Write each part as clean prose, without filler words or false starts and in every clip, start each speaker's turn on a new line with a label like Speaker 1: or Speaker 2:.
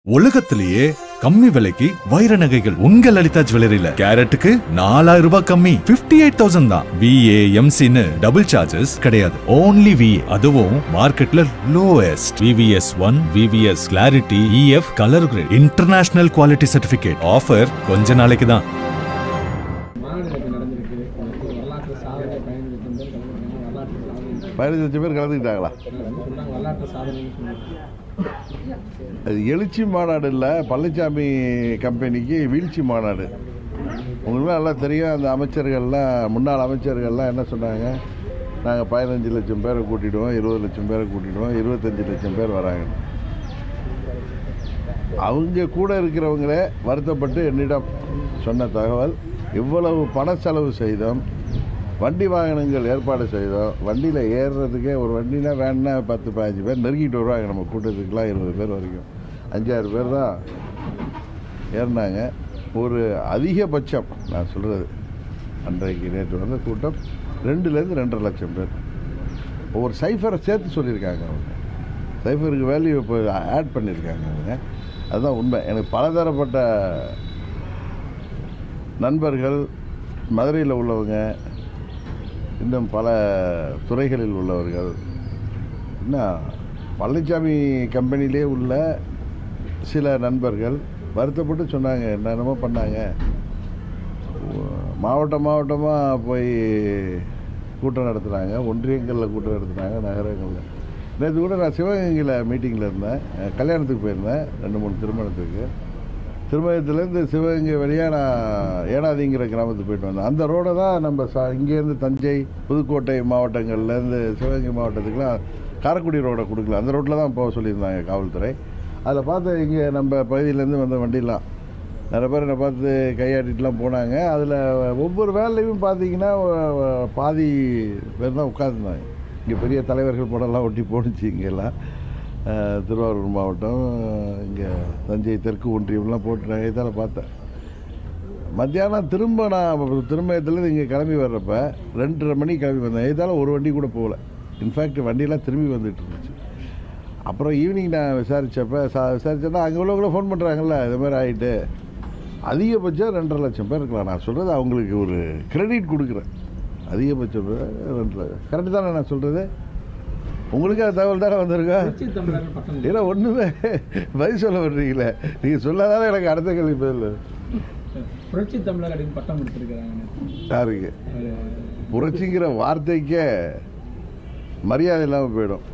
Speaker 1: உலகத்திலேயே கம்மி விலைக்கு வைர நகைகள் உங்க லலிதா ஜுவல்லரியில கேரட்டுக்கு 4000 ரூபாய் கம்மி 58,000 தான். VA MCன்னு டபுள் சார்ஜஸ் கிடையாது. ஓன்லி VA, அதுவும் மார்க்கெட்ல lowest. VVS1 VVS clarity EF colour grade international quality certificate. Offer கொஞ்ச நாளைக்கு தான்.
Speaker 2: பேர் கலந்துக்கிட்டாங்களா? அது எழுச்சி மாநாடு இல்லை, பழனிசாமி கம்பெனிக்கு வீழ்ச்சி மாநாடு. உங்களுக்குலாம் நல்லா தெரியும். அந்த அமைச்சர்கள்லாம், முன்னாள் அமைச்சர்கள்லாம் என்ன சொன்னாங்க? நாங்கள் 15 லட்சம் பேரை கூட்டிடுவோம், 20 லட்சம் பேரை கூட்டிடுவோம், 25 லட்சம் பேர் வராங்க. அவங்க கூட இருக்கிறவங்களே வருத்தப்பட்டு என்னிடம் சொன்ன தகவல், இவ்வளவு பண செலவு செய்தோம், வண்டி வாகனங்கள் ஏற்பாடு செய்தோம், வண்டியில் ஏறுறதுக்கே ஒரு வண்டினா வேணுன்னா 10-15 பேர் நெருங்கிட்டு வருவாங்க. நம்ம கூட்டத்துக்குலாம் 20 பேர் வரைக்கும் 5-6 பேர் தான் ஏறினாங்க. ஒரு அதிகபட்சம் நான் சொல்கிறது, அன்றைக்கு நேற்று வந்த கூட்டம் 2-லேருந்து 2.5 லட்சம் பேர். ஒவ்வொரு சைஃபரை சேர்த்து சொல்லியிருக்காங்க. அவங்க சைஃபருக்கு வேல்யூ இப்போ ஆட் பண்ணியிருக்காங்க. அவங்க அதுதான் உண்மை. எனக்கு பலதரப்பட்ட நண்பர்கள், மதுரையில் உள்ளவங்க, இன்னும் பல துறைகளில் உள்ளவர்கள், இன்னும் பழனிசாமி கம்பெனிலே உள்ள சில நண்பர்கள் வருத்தப்பட்டு சொன்னாங்க. என்னென்னமோ பண்ணாங்க, மாவட்டமாக போய் கூட்டம் நடத்துகிறாங்க, ஒன்றியங்களில் கூட்டம் நடத்துனாங்க, நகரங்களில். நேற்று கூட நான் சிவகங்கையில் மீட்டிங்கில் இருந்தேன், கல்யாணத்துக்கு போயிருந்தேன், 2-3 திருமணத்துக்கு. திருமணத்துலேருந்து சிவகங்கை வழியாக நான் ஏனாதிங்கிற கிராமத்துக்கு போயிட்டு வந்தேன். அந்த ரோடை தான் நம்ம இங்கேருந்து தஞ்சை, புதுக்கோட்டை மாவட்டங்கள்லேருந்து சிவகங்கை மாவட்டத்துக்குலாம் காரைக்குடி ரோடை கொடுக்கல, அந்த ரோட்டில் தான் போக சொல்லியிருந்தாங்க காவல்துறை. அதில் பார்த்து இங்கே நம்ம பகுதியிலேருந்து வந்த வண்டிலாம் நிறைய பேர் என்னை பார்த்து கையாட்டிட்டுலாம் போனாங்க. அதில் ஒவ்வொரு வேலையும் பார்த்தீங்கன்னா பாதி பேர் தான் உட்காந்துருந்தாங்க. இங்கே பெரிய தலைவர்கள் படம்லாம் ஒட்டி போணுச்சு. இங்கெல்லாம் திருவாரூர் மாவட்டம், இங்கே தஞ்சை தெற்கு ஒன்றியம்லாம் போட்டுட்டாங்க. இதால் பார்த்தேன். மத்தியானம் திரும்ப நான் திருமயத்துலேருந்து இங்கே கிளம்பி வர்றப்ப 2:30 மணிக்கு கிளம்பி வந்தேன். இதால் ஒரு வண்டி கூட போகல. இன்ஃபேக்ட் வண்டியெல்லாம் திரும்பி வந்துட்டு இருந்துச்சு. அப்புறம் ஈவினிங் நான் விசாரித்தேன்னா அங்கே உள்ளவங்கள ஃபோன் பண்ணுறாங்கல்ல, இது மாதிரி ஆகிட்டு அதிகபட்சம் 2.5 லட்சம் பேர் இருக்கலாம். நான் சொல்கிறது அவங்களுக்கு ஒரு கிரெடிட் கொடுக்குறேன். அதிகபட்சம் 2 லட்சம் கரெக்டு தானே நான் சொல்கிறது? உங்களுக்கு அது தகவல் தானே வந்திருக்கா? ஏன்னா ஒன்றுமே பதில் சொல்ல வர்றீங்களே, நீங்கள் சொல்லாதானே எனக்கு அடுத்த கேள்வி பதில்.
Speaker 3: புரட்சி தமிழர் அப்படின்னு பட்டம் கொடுத்துருக்காங்க.
Speaker 2: யாருக்கு? புரட்சிங்கிற வார்த்தைக்கே மரியாதை இல்லாமல் போயிடும்.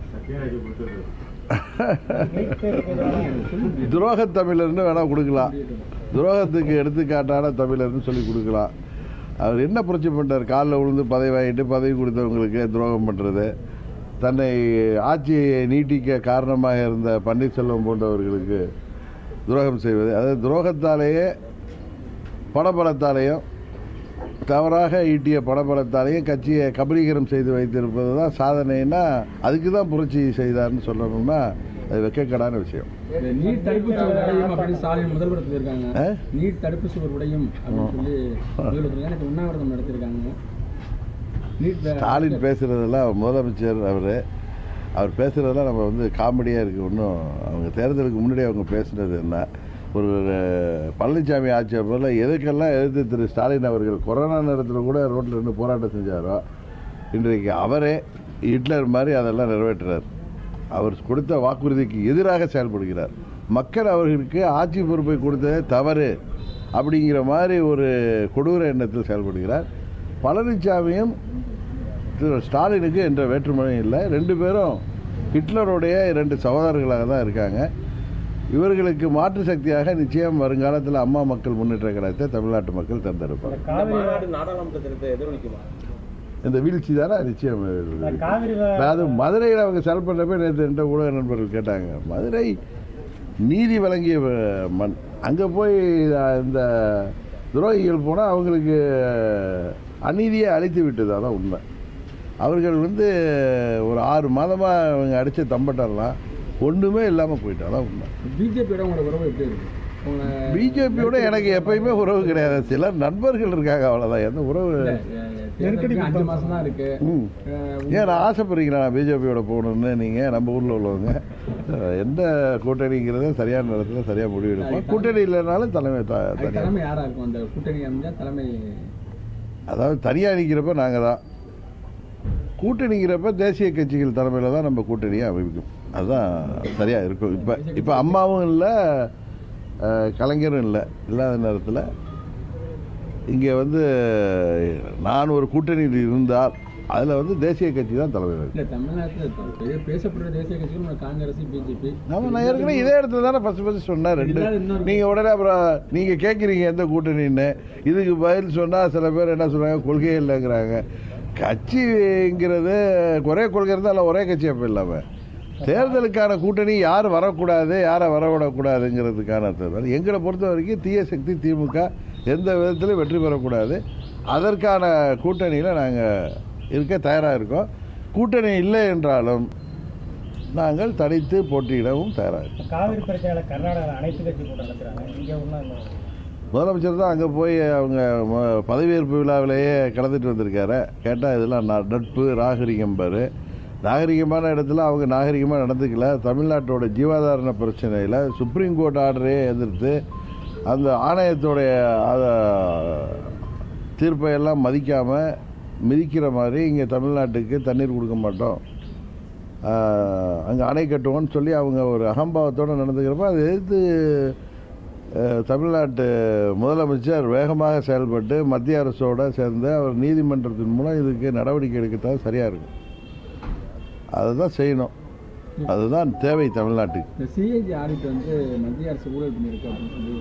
Speaker 2: துரோக தமிழர்னு வேணா கொடுக்கலாம், துரோகத்துக்கு எடுத்துக்காட்டான தமிழர்னு சொல்லி கொடுக்கலாம். அவர் என்ன புரட்சி பண்ணுறார்? காலில் விழுந்து பதவி வாங்கிட்டு பதவி கொடுத்தவங்களுக்கு துரோகம் பண்ணுறது, தன்னை ஆட்சியை நீட்டிக்க காரணமாக இருந்த பன்னீர்செல்வம் போன்றவர்களுக்கு துரோகம் செய்வது, அதாவது துரோகத்தாலேயே பணபலத்தாலேயும் தவறாக ஈட்டிய பணபலத்தாலேயும் கட்சியை கபலீகரம் செய்து வைத்திருப்பது தான் சாதனைன்னா, அதுக்கு தான் புரட்சி செய்தார்னு சொல்லணும்னா அது வெக்கக்கடான விஷயம்.
Speaker 3: நீட் தடுப்பு சுவர் உடையும் அப்படின்னு ஸ்டாலின் முதல்வர் சொல்லியிருக்காங்க. நீட் தடுப்பு சுவர் உடையும் அப்படின்னு சொல்லி எனக்கு உண்ணாவிரதம் நடத்திருக்காங்க.
Speaker 2: ஸ்டாலின் பேசுகிறதெல்லாம் முதலமைச்சர் அவர் பேசுகிறதெல்லாம் நம்ம காமெடியாக இருக்குது. ஒன்றும் அவங்க தேர்தலுக்கு முன்னாடி அவங்க பேசுனது என்ன, ஒரு பழனிசாமி ஆட்சி போல் எதுக்கெல்லாம் எதிர்த்து திரு ஸ்டாலின் அவர்கள் கொரோனா நேரத்தில் கூட ரோட்டில் இருந்து போராட்டம் செஞ்சாரோ, இன்றைக்கு அவரே ஹிட்லர் மாதிரி அதெல்லாம் நிறைவேற்றுறார். அவர் கொடுத்த வாக்குறுதிக்கு எதிராக செயல்படுகிறார். மக்கள் அவர்களுக்கு ஆட்சி பொறுப்பை கொடுத்ததே தவறு அப்படிங்கிற மாதிரி ஒரு கொடூர எண்ணத்தில் செயல்படுகிறார். பழனிசாமியும் திரு ஸ்டாலினுக்கு என்ற வேற்றுமையும் இல்லை. 2 பேரும் ஹிட்லருடைய 2 சகோதரர்களாக தான் இருக்காங்க. இவர்களுக்கு மாற்று சக்தியாக நிச்சயம் வருங்காலத்தில் அம்மா மக்கள் முன்னேற்ற கழகத்தை தமிழ்நாட்டு மக்கள் தேர்ந்தெடுப்பார். இந்த வீழ்ச்சி தானே நிச்சயம். அது மதுரையில் அவங்க செல் பண்ணுறப்ப நேற்று 2 ஊடக நண்பர்கள் கேட்டாங்க, மதுரை நீதி வழங்கிய மண், அங்கே போய் இந்த துரோகிகள் போனால் அவங்களுக்கு அநீதியை அழித்து விட்டது. அதான் உண்மை. அவர்கள் ஒரு 6 மாதமாக அவங்க அடித்த தம்பட்டெல்லாம் ஒன்றுமே இல்லாமல் போயிட்டு, அதான் உண்மை.
Speaker 3: பிஜேபியோட உறவு எப்படி இருக்கு?
Speaker 2: பிஜேபியோட எனக்கு எப்பயுமே உறவு கிடையாது. சில நண்பர்கள் இருக்காங்க, அவ்வளோதான். எந்த உறவு
Speaker 3: 5 மாசம் தான் இருக்கு.
Speaker 2: ஏன் ஆசைப்படுறீங்களா பிஜேபியோட போகணும்னு? நீங்கள் நம்ம ஊரில் உள்ளவங்க எந்த கூட்டணிங்கிறத சரியான நேரத்தில் சரியாக முடிவு எடுப்போம். கூட்டணி இல்லைனாலும் தலைமை
Speaker 3: யாராக இருக்கும் அந்த கூட்டணி அமைஞ்சால் தலைமை?
Speaker 2: அதாவது தனியாக நிற்கிறப்ப நாங்கள் தான், கூட்டணிங்கிறப்ப தேசிய கட்சிகள் தலைமையில் தான் நம்ம கூட்டணியை அமைக்கும். அதுதான் சரியாக இருக்கும். இப்போ அம்மாவும் இல்லை, கலைஞரும் இல்லாத நேரத்தில் இங்கே நான் ஒரு கூட்டணியில் இருந்தால் அதில் தேசிய கட்சி தான் தலைவர்.
Speaker 3: இல்லை, தமிழ்நாட்டில் பேசப்படுற தேசிய கட்சிகள் காங்கிரஸ், பிஜேபி.
Speaker 2: நான் ஏற்கனவே இதே இடத்துல தானே ஃபஸ்ட்டு சொன்னேன். நீங்கள் உடனே அப்புறம் நீங்கள் கேட்குறீங்க எந்த கூட்டணின்னு. இதுக்கு பதில் சொன்னால் சில பேர் என்ன சொல்கிறாங்க, கொள்கையே இல்லைங்கிறாங்க. கட்சிங்கிறது ஒரே கொள்கை இருந்தால் ஒரே கட்சி அப்போ இல்லாமல் தேர்தலுக்கான கூட்டணி யார் வரக்கூடாது, யாரை வரவிடக்கூடாதுங்கிறதுக்கான தேர்தல். எங்களை பொறுத்த வரைக்கும் தீய சக்தி திமுக எந்த விதத்திலும் வெற்றி பெறக்கூடாது. அதற்கான கூட்டணியில் நாங்கள் இருக்க தயாராக இருக்கோம். கூட்டணி இல்லை என்றாலும் நாங்கள் தனித்து போட்டியிடவும் தயாராக இருக்கோம்.
Speaker 4: காவிரி பிரச்சனையில் கர்நாடகா அனைத்து கட்சி கூட்டம் நடத்துகிறாங்க.
Speaker 2: முதலமைச்சர் தான் அங்கே போய் அவங்க பதவியேற்பு விழாவிலேயே கலந்துட்டு வந்திருக்காரு. கேட்டால் இதெல்லாம் நட்பு நாகரிகம் பாரு. நாகரிகமான இடத்துல அவங்க நாகரிகமாக நடந்துக்கல. தமிழ்நாட்டோட ஜீவாதாரண பிரச்சனையில் சுப்ரீம் கோர்ட் ஆர்டரே எதிர்த்து அந்த ஆணையத்தோடைய தீர்ப்பை எல்லாம் மதிக்காமல் மிதிக்கிற மாதிரி இங்கே தமிழ்நாட்டுக்கு தண்ணீர் கொடுக்க மாட்டோம், அங்கே அணை கட்டுவோன்னு சொல்லி அவங்க ஒரு அகம்பாவத்தோடு நடந்துக்கிறப்ப அதை எதிர்த்து தமிழ்நாட்டு முதலமைச்சர் வேகமாக செயல்பட்டு மத்திய அரசோடு சேர்ந்து அவர் நீதிமன்றத்தின் மூலம் இதுக்கு நடவடிக்கை எடுக்கத்தான் சரியாக இருக்கும். அதுதான் செய்யணும், அதுதான் தேவை தமிழ்நாட்டுக்கு.
Speaker 3: சிஏஜி ஆடிட் மத்திய அரசு ஊழல் பண்ணியிருக்கு அப்படின்னு சொல்லி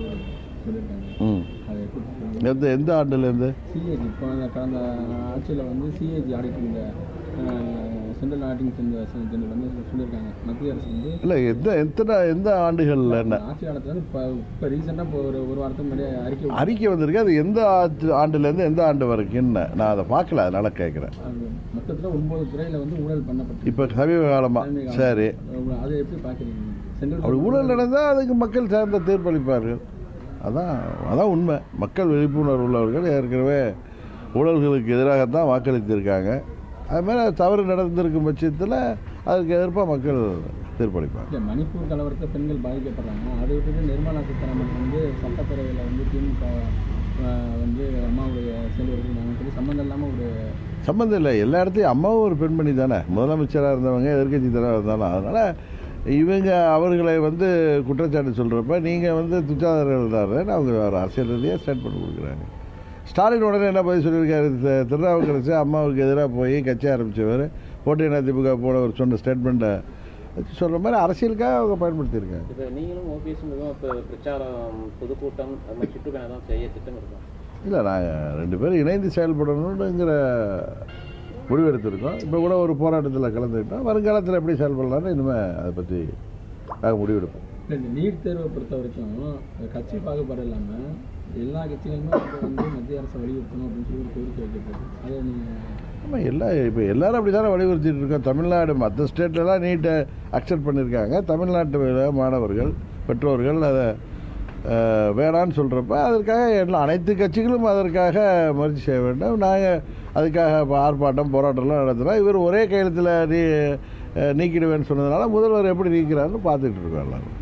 Speaker 3: சொல்லியிருக்காங்க.
Speaker 2: எந்த ஆண்டுலேருந்து
Speaker 3: சிஏஜி இப்போ கடந்த ஆட்சியில் சிஏஜி ஆடிட் இந்த சென்ட்ரல் ஆடிட்டிங் ஜெனரல் சொல்லியிருக்காங்க மத்திய அரசு
Speaker 2: இல்லை எந்த ஆண்டுகளில் என்ன
Speaker 3: ஆட்சி காலத்தில் இப்போ ரீசெண்டாக இப்போ ஒரு வாரத்துக்கு முன்னாடி
Speaker 2: அறிக்கை வந்திருக்கு. அது எந்த ஆண்டுலேருந்து எந்த ஆண்டு வரைக்கும் நான் அதை பார்க்கல, அதனால கேட்குறேன்.
Speaker 3: மொத்தத்தில் 9 துறையில் ஊழல் பண்ணப்பட்டு
Speaker 2: இப்போ சமீப காலமாக. சரி,
Speaker 3: அதை எப்படி பார்க்குறீங்க?
Speaker 2: அப்படி ஊழல் நடந்தால் அதுக்கு மக்கள் சார்ந்த தீர்ப்பளிப்பார்கள். அதான் உண்மை. மக்கள் விழிப்புணர்வு உள்ளவர்கள் ஏற்கனவே ஊழல்களுக்கு எதிராகத்தான் வாக்களித்திருக்காங்க. அதுமாதிரி தவறு நடந்திருக்கும் பட்சத்தில் அதுக்கு எதிர்ப்பாக மக்கள் தீர்ப்பளிப்பாங்க.
Speaker 3: மணிப்பூர் கலவரத்தை பெண்கள் பாதிக்கப்படுறாங்க. அதை விட்டுட்டு நிர்மலா சீதாராமன் சட்டப்பேரவையில் திமுக அம்மாவுடைய செல்வர்கள் நாங்கள் சொல்லி சம்மந்தம் இல்லாமல்
Speaker 2: சம்மந்தம் இல்லை. எல்லா இடத்தையும் அம்மாவும் ஒரு பெண்மணி தானே, முதலமைச்சராக இருந்தவங்க, எதிர்கட்சி தலைவராக இருந்தாலும். அதனால் இவங்க அவர்களை குற்றச்சாட்டு சொல்கிறப்ப நீங்கள் துச்சாதரர்கள் அவங்க ஒரு அரசியல் ரீதியாக ஸ்டேட்மெண்ட் கொடுக்குறாங்க. ஸ்டாலின் உடனே என்ன பதில் சொல்லியிருக்காரு, திருநாவுக்கரசு அம்மாவுக்கு எதிராக போய் கட்சி ஆரம்பித்தவர், போட்டி அதிமுக போனவர் சொன்ன ஸ்டேட்மெண்ட்டை வச்சு சொல்கிற மாதிரி அரசியலுக்காக அவங்க பயன்படுத்தியிருக்காங்க.
Speaker 5: இப்போ நீங்களும் ஓபிஎஸ் இப்போ பிரச்சாரம் பொதுக்கூட்டம் அது மாதிரி சுற்றுப்பயணம் தான் செய்ய திட்டம் இருக்கோம்.
Speaker 2: இல்லை, நாங்கள் 2 பேரும் இணைந்து செயல்படணுங்கிற முடிவெடுத்திருக்கோம். இப்போ கூட ஒரு போராட்டத்தில் கலந்துக்கிட்டோம். வருங்காலத்தில் எப்படி செயல்படலான்னு இனிமேல் அதை பற்றி நாங்கள் முடிவெடுப்போம்.
Speaker 3: இந்த நீட் தேர்வை பொறுத்த வரைக்கும் கட்சி பாகுபாடு இல்லாமல் எல்லா கட்சிகளுமே மத்திய அரசை வலியுறுத்தணும் அப்படின்னு சொல்லி ஒரு கோரிக்கை வைக்கிறது. அதை நீங்கள்
Speaker 2: ஆமாம், இப்போ எல்லோரும் அப்படி தானே வலியுறுத்திட்டு இருக்கோம். தமிழ்நாடு மற்ற ஸ்டேட்லலாம் நீட்டை அக்செப்ட் பண்ணியிருக்காங்க. தமிழ்நாட்டு மாணவர்கள் பெற்றோர்கள் அதை வேணான்னு சொல்கிறப்ப அதற்காக எல்லாம் அனைத்து கட்சிகளும் அதற்காக முயற்சி செய்ய வேண்டும். நாங்கள் அதுக்காக ஆர்ப்பாட்டம் போராட்டம்லாம் நடத்துகிறோம். இவர் ஒரே கையெழுத்தில் நீக்கிடுவேன்னு சொன்னதுனால முதல்வர் எப்படி நீக்கிறாருன்னு பார்த்துட்டு இருக்கோம் எல்லாரும்.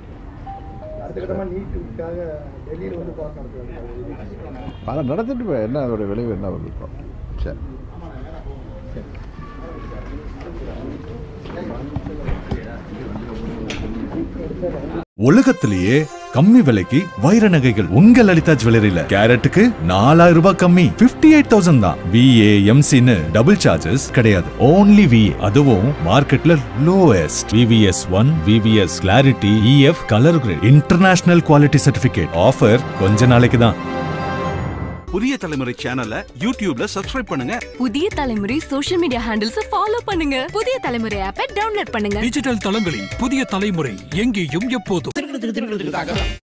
Speaker 2: அதை நடத்திட்டு போய் என்ன அதோடைய விளைவு என்ன வந்திருக்கோம். சரி,
Speaker 1: உலகத்திலேயே கம்மி விலைக்கு வைர நகைகள் உங்க லலிதா ஜுவல்லரியில. கேரட்டுக்கு 4000 ரூபாய் கம்மி, 58,000 தான். VAMCன்னு டபுள் சார்ஜஸ் கிடையாது, ஓன்லி VA. அதுவும் மார்க்கெட்ல lowest. VVS1, VVS clarity, EF colour grade, international quality certificate. Offer கொஞ்ச நாளைக்கு தான்.
Speaker 6: புதிய தலைமுறை சேனலை யூடியூப்ல சப்ஸ்கிரைப் பண்ணுங்க.
Speaker 7: புதிய தலைமுறை சோஷியல் மீடியா ஹேண்டில்ஸ் ஃபாலோ பண்ணுங்க. புதிய தலைமுறை ஆப்பை டவுன்லோட் பண்ணுங்க.
Speaker 8: டிஜிட்டல் தளங்களில் புதிய தலைமுறை எங்கேயும் எப்போதும்.